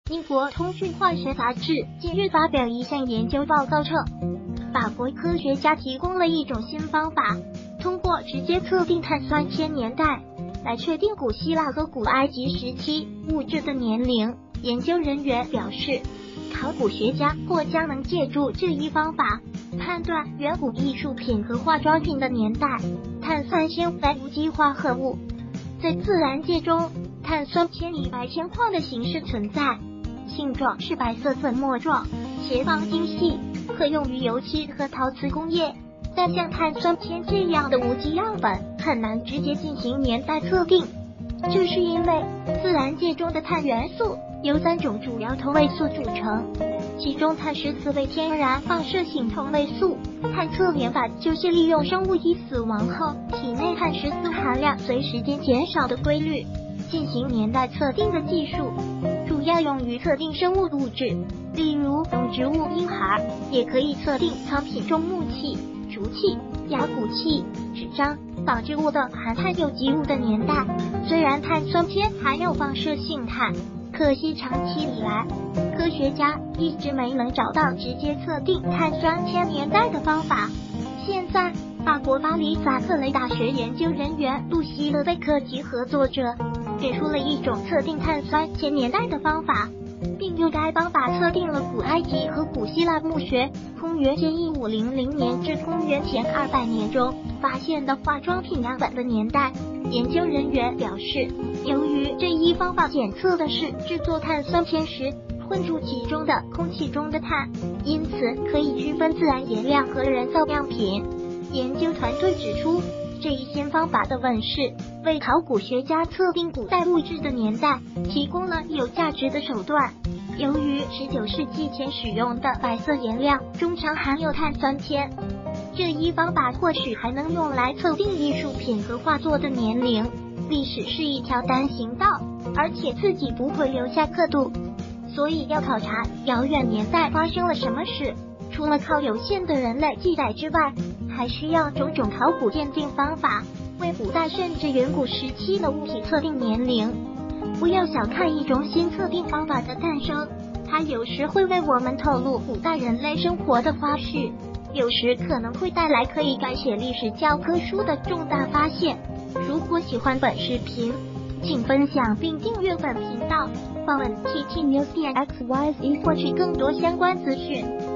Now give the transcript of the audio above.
英国通讯化学杂志近日发表一项研究报告称，法国科学家提供了一种新方法，通过直接测定碳酸铅年代来确定古希腊和古埃及时期物质的年龄。研究人员表示，考古学家或将能借助这一方法判断远古艺术品和化妆品的年代。碳酸铅为无机化合物，在自然界中，碳酸铅以白铅矿的形式存在，性状是白色粉末状，切方精细，可用于油漆和陶瓷工业。但像碳酸铅这样的无机样本很难直接进行年代测定，这是因为自然界中的碳元素由3种主要同位素组成，其中碳14为天然放射性同位素。碳测年法就是利用生物体死亡后体内碳14含量随时间减少的规律进行年代测定的技术，主要用于测定生物物质，例如动植物婴孩，也可以测定藏品中木器、竹器、牙骨器、纸张、纺织物等含碳有机物的年代。虽然碳酸铅含有放射性碳，可惜长期以来，科学家一直没能找到直接测定碳酸铅年代的方法。现在，法国巴黎萨克雷大学研究人员露西勒贝克及合作者给出了一种测定碳酸铅年代的方法，并用该方法测定了古埃及和古希腊墓穴公元前1500年至公元前200年中发现的化妆品样本的年代。研究人员表示，由于这一方法检测的是制作碳酸铅时混入其中的空气中的碳，因此可以区分自然颜料和人造样品。研究团队指出，这一新方法的问世为考古学家测定古代物质的年代提供了有价值的手段。由于19世纪前使用的白色颜料中常含有碳酸铅，这一方法或许还能用来测定艺术品和画作的年龄。历史是一条单行道，而且自己不会留下刻度，所以要考察遥远年代发生了什么事，除了靠有限的人类记载之外，还需要种种考古鉴定方法，为古代甚至远古时期的物体测定年龄。不要小看一种新测定方法的诞生，它有时会为我们透露古代人类生活的花絮，有时可能会带来可以改写历史教科书的重大发现。如果喜欢本视频，请分享并订阅本频道，访问 ttnews.xyz 获取更多相关资讯。